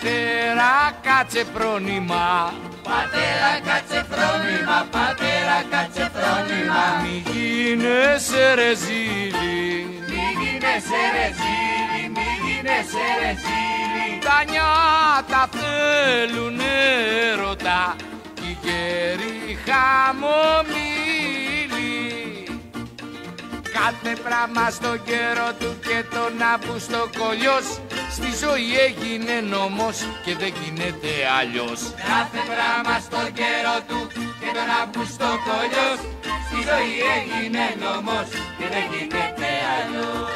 Πατέρα κάτσε φρόνημα, πατέρα κάτσε φρόνημα, πατέρα κάτσε φρόνημα. μη γίνεσαι ρεζίλη, Μη γίνεσαι ρεζίλη, μη γίνεσαι ρεζίλη. τα νιάτα θέλουν έρωτα κι οι καιροί χαμομήλοι. Κάθε πράγμα στον καιρό του και τον Αυγουστοκολλιός στη ζωή έγινε νόμος και δεν γίνεται αλλιώς. Κάθε πράγμα στον καιρό του και τον Αυγουστοκολλιός στη ζωή έγινε νόμος και δεν γίνεται αλλιώς.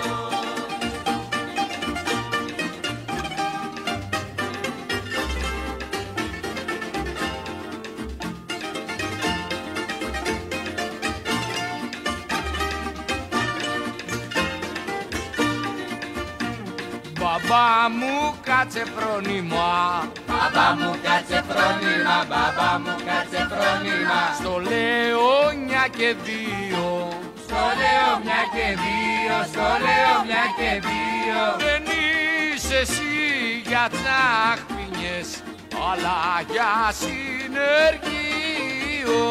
Μπαμπά μου κάτσε φρόνημα, Μπαμπά μου κάτσε φρόνημα, μπαμπά μου κάτσε φρόνημα. στο λέω μια και δύο, Στο λέω μια και δύο, στο λέω μια και δύο. δεν είσαι εσύ για τσάχπινιες αλλά για συνεργείο.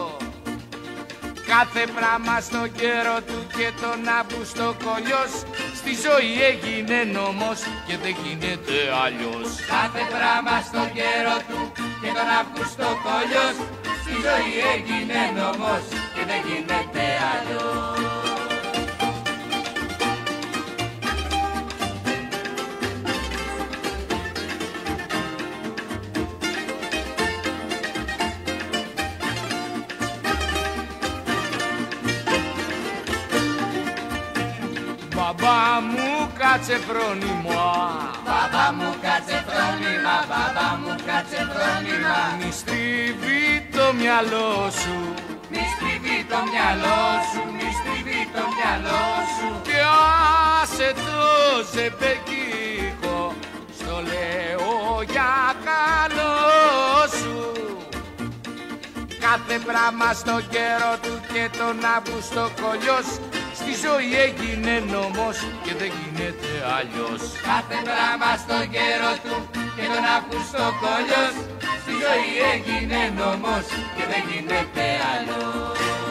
Κάθε πράγμα στον καιρό του και τον Αυγουστοκολλιός στη ζωή έγινε νόμος και δεν γίνεται αλλιώς. Κάθε πράγμα στον καιρό του και τον Αυγουστοκολλιός στη ζωή έγινε νόμος και δεν γίνεται αλλιώς. Μπαμπά μου κάτσε φρόνημα, Μπαμπά μου κάτσε φρόνημα, μπαμπά μου κάτσε φρόνημα. μη στρίβει το μυαλό σου Μη στριβεί το μυαλό σου, μη στριβεί το μυαλό σου. και άσε το ζεμπεκίκο, στο λέω για καλό σου. Κάθε πράγμα στον καιρό του και τον Αυγουστοκολλιός στη ζωή έγινε νόμος και δεν γίνεται αλλιώς. Κάθε πράγμα στον καιρό του και τον Αυγουστοκολλιός στη ζωή έγινε νόμος και δεν γίνεται αλλιώς.